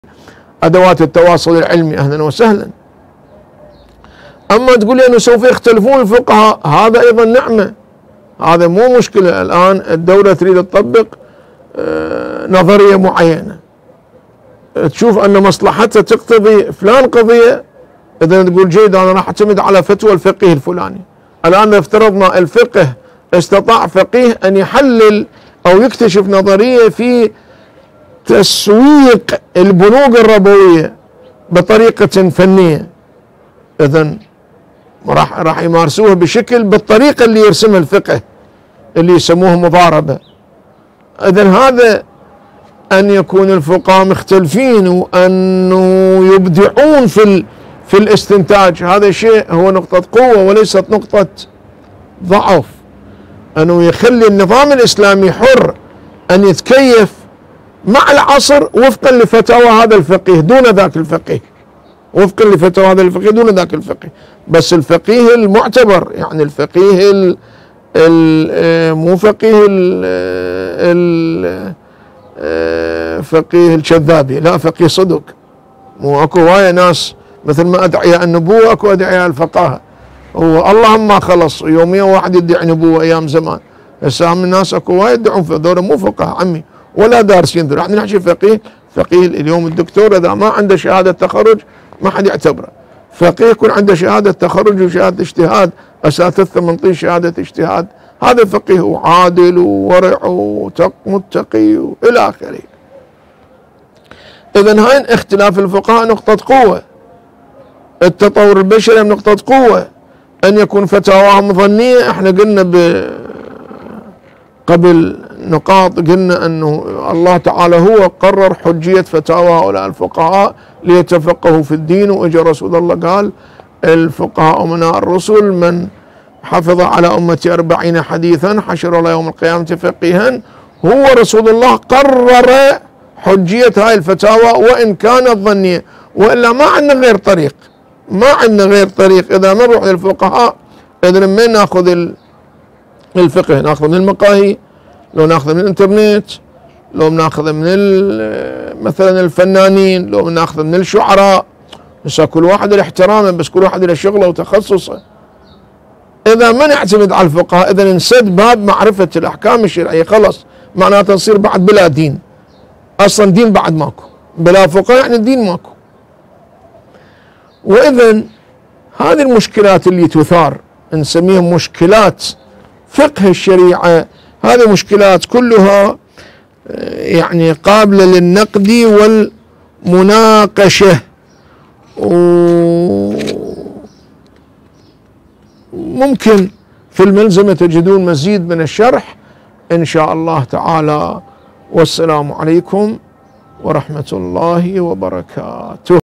أدوات التواصل العلمي أهلا وسهلا. أما تقول لي أنه سوف يختلفون الفقهاء، هذا أيضا نعمة، هذا مو مشكلة. الآن الدولة تريد تطبق نظرية معينة، تشوف أن مصلحتها تقتضي فلان قضية، إذا تقول جيد أنا راح أعتمد على فتوى الفقيه الفلاني. الآن لو افترضنا الفقه استطاع فقيه أن يحلل أو يكتشف نظرية في تسويق البنوك الربوية بطريقة فنية، إذن راح يمارسوها بشكل بالطريقة اللي يرسمها الفقه اللي يسموه مضاربة. إذن هذا أن يكون الفقهاء مختلفين وأنه يبدعون في الاستنتاج، هذا شيء هو نقطة قوة وليست نقطة ضعف. أنه يخلي النظام الإسلامي حر أن يتكيف مع العصر وفقا لفتاوى هذا الفقيه دون ذاك الفقيه، وفقا لفتاوى هذا الفقيه دون ذاك الفقيه، بس الفقيه المعتبر، يعني الفقيه مو فقيه فقيه الشذابي، لا، فقيه صدق. مو اكو هواية ناس مثل ما ادعياء النبوة اكو ادعياء الفقاهة، اللهم ما خلص يوميا واحد يدعي نبوة ايام زمان، هسه من الناس اكو هواية يدعون ذولا مو فقهاء عمي ولا دارسين، ذولا احنا نحكي فقيه اليوم الدكتور اذا ما عنده شهادة تخرج ما حد يعتبره فقيه، يكون عنده شهادة تخرج وشهادة اجتهاد، اساتذة منطين شهادة اجتهاد، هذا فقيه وعادل وورع ومتقي والى اخره. اذا هاي اختلاف الفقهاء نقطة قوة، التطور البشري نقطة قوة، ان يكون فتاواهم ظنية. احنا قلنا قبل نقاط، قلنا انه الله تعالى هو قرر حجية فتاوى هؤلاء الفقهاء ليتفقهوا في الدين، واجى رسول الله قال الفقهاء أمناء الرسل، من حفظ على أمتي 40 حديثا حشر الله يوم القيامة فقيها. هو رسول الله قرر حجية هاي الفتاوى وإن كانت ظنية، وإلا ما عندنا غير طريق، إذا ما نروح للفقهاء. إذا من ناخذ الفقه، ناخذ من المقاهي، لو ناخذ من الانترنت، لو ناخذ من مثلا الفنانين، لو ناخذ من الشعراء، بس كل واحد له احترامه، بس كل واحد له شغله وتخصصه. إذا ما نعتمد على الفقهاء إذا انسد باب معرفة الأحكام الشرعية، خلص معناته نصير بعد بلا دين، أصلا دين بعد ماكو، بلا فقهاء يعني الدين ماكو. وإذا هذه المشكلات اللي تثار نسميها مشكلات فقه الشريعة، هذه مشكلات كلها يعني قابلة للنقد والمناقشة، وممكن في الملزمة تجدون مزيد من الشرح إن شاء الله تعالى. والسلام عليكم ورحمة الله وبركاته.